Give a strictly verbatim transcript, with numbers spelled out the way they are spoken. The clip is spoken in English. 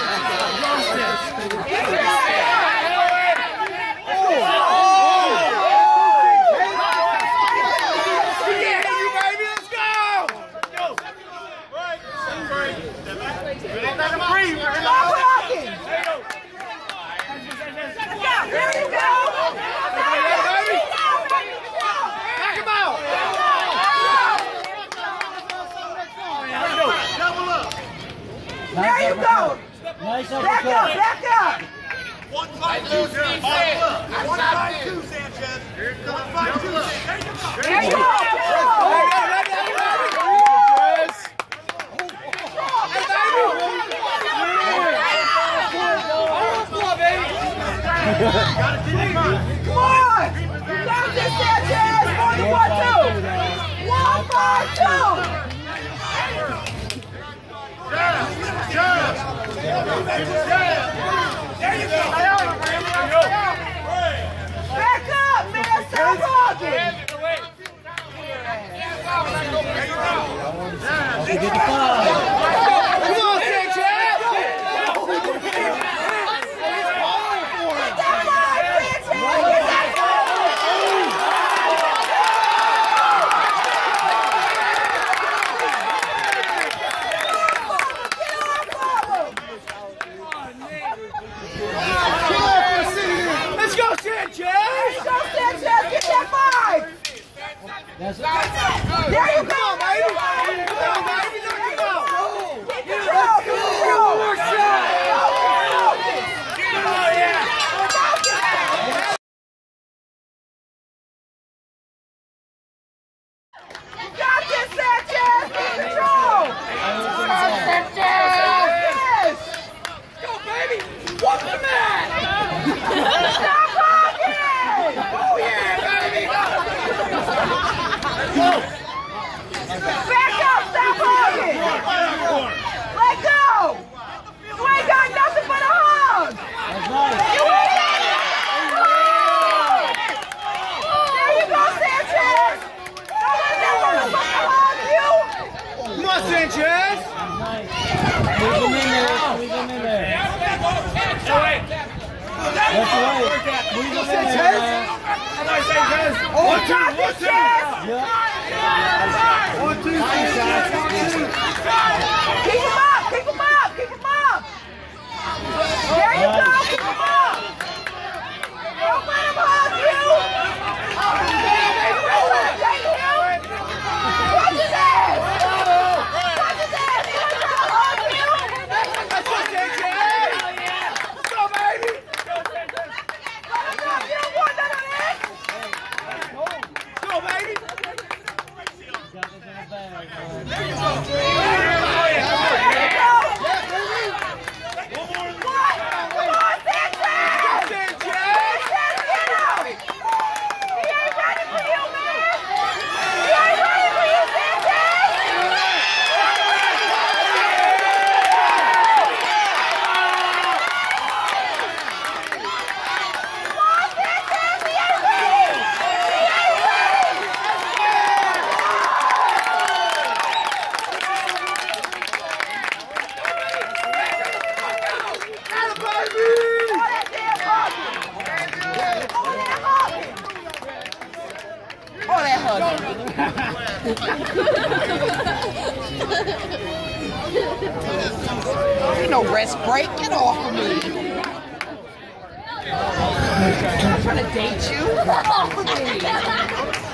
There you go. Nice back up, back up. One five two, one five two, Sanchez. One five two. There you go. Come on. You got this, Sanchez. One five two. One five two. Jab! Jab! There you go! Back up, man! Stop walking! Get the five! Come on, Sanchez! Get that five, Sanchez! Get that five! Let's go, Sanchez! Let's go, Sanchez! Get that five! That's it. There you go, baby! Come on, baby! Knock him out! Get control! Get control! More shot! Oh, yeah! You got this, Sanchez! Get control! Sanchez! Go, baby! Whoop the man! Stop walking! Oh, yeah, baby! Back up! Stop walking! Let go! You ain't got nothing but a hug! That's nice. You ain't got nothing! There you go, Sanchez! Nobody's ever supposed to hug you! Come on, Sanchez! Nice. Squeeze him in there. Squeeze him in there. That's right. Squeeze him in there. One, two, one, two! Yeah. One, two, three, Keep him up! Keep him up! Keep him up! There you go! Keep him up! Don't let him hug you! Take him! Watch his ass! Watch his ass! He was trying to hug you! Let's go, Sanchez! Let's go, baby! Let him hug you! You don't want none of this! Let's go, baby! Got this in the bag. There you go! There you go! One more! What? Come on, Sanchez! Sanchez! Sanchez, get him! He ain't ready for you, man! He ain't ready for you, Sanchez! Come on, Sanchez! He ain't ready! He ain't ready! All that damn hugging! All that hugging! All that hugging! Ain't no rest break. Get off of me. I'm trying to date you. Get off of me.